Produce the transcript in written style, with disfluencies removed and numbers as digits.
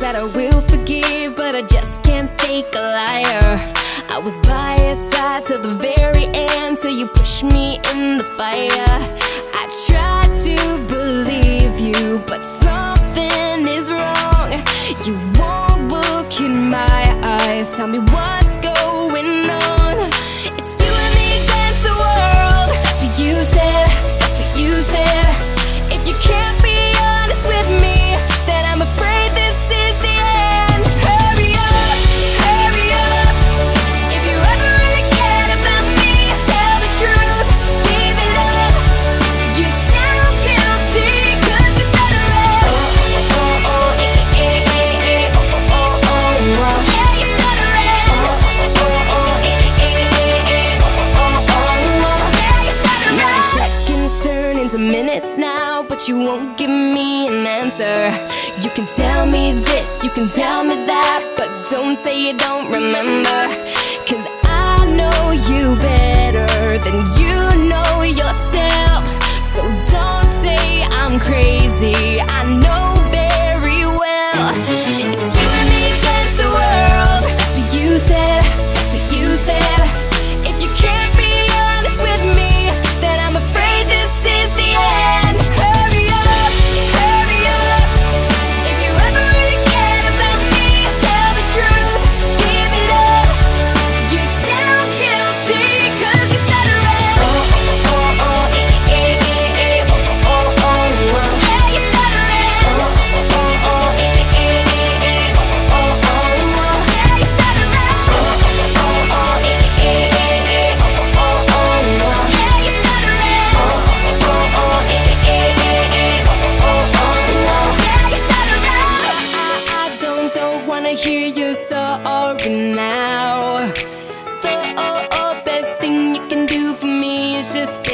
that I will forgive, but I just can't take a liar. I was by your side till the very end, till you pushed me in the fire. I tried to believe you, but something is wrong. You won't look in my eyes, tell me what's going on. It's you and me against the world. That's what you said, that's what you said. If you can't be honest with me, then I'm afraid this is the end. Hurry up, hurry up. If you ever really cared about me, tell the truth, give it up. You sound guilty cause you're stuttering. Oh, oh, oh, eh, eh, eh, eh, oh, oh, oh, oh. Yeah, you're stuttering. Oh, oh, oh, eh, eh, eh, eh, oh, oh, oh. Yeah, you're stuttering. Now your seconds turn into minutes now, but you won't give me an answer. You can tell me this, you can tell me that, but don't say you don't remember. Cause I know you better than you know yourself. So don't say I'm crazy, I know very well. It's you and me against the world. That's what you said, that's what you said. If you can't be honest with me, then I'm afraid this is the end. Hurry up, hurry up. If you ever really cared about me, tell the truth, give it up. You sound guilty cause you're stuttering. Oh, oh, oh, oh, eh, eh, eh, eh, oh, oh, oh, oh. Yeah, you're stuttering. Oh, oh, oh, eh, eh, eh, eh, oh, oh, oh. Yeah, you're stuttering. Oh, oh, oh, eh, eh, eh, eh, oh, oh, oh. Yeah, you're stuttering. Oh, oh, eh, eh, eh, eh, oh, oh, oh. Yeah, you're stuttering. I don't wanna hear you sorry now. The best thing you can do for me is just